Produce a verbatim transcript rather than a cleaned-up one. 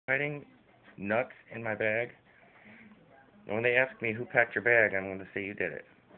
hiding nuts in my bag? And when they ask me who packed your bag, I'm going to say you did it.